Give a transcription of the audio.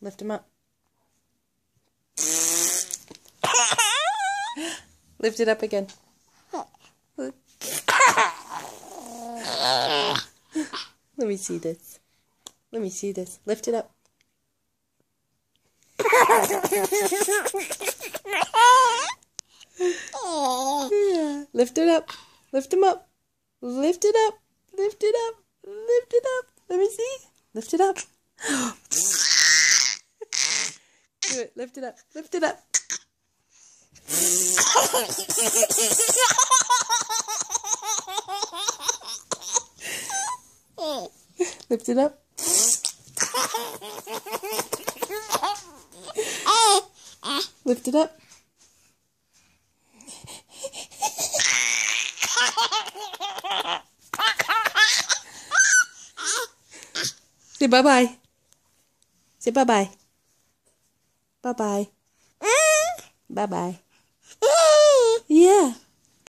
Lift him up. Lift it up again. Let me see this. Let me see this. Lift it up. Yeah. Lift it up. Lift him up. Lift it up. Lift it up. Lift it up. Let me see. Lift it up. Do it. Lift it up. Lift it up. Lift it up. Lift it up. Say bye-bye. Say bye-bye. Bye-bye. Bye-bye. Yeah.